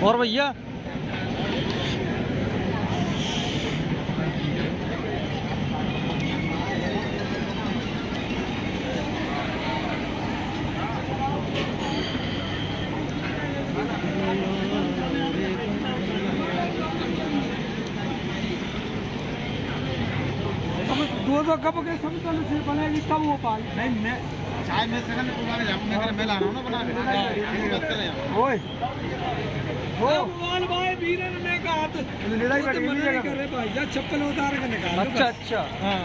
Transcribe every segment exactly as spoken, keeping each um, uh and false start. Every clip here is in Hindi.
और भैया दो दो कप के सब तो से बनेगी तब वो पाल नहीं मैं चाय में सेकंड तुम्हारे जब मैं कर मैं ला रहा हूं ना बना के ओए हो भगवान भाई वीरन ने का हाथ लड़ाई कर रहे भाई जा चप्पल उतार के निकाल। अच्छा अच्छा हां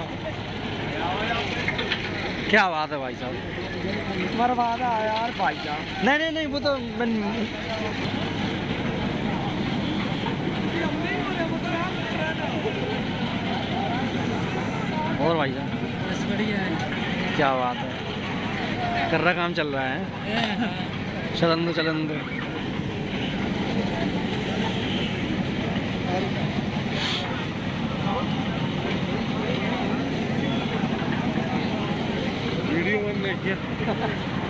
क्या बात है भाई साहब मरवादा यार भाई साहब। नहीं नहीं नहीं वो तो और भाई साहब बढ़िया है। क्या बात है कर रहा काम चल रहा है चलन दो चलन दो। वीडियो में किया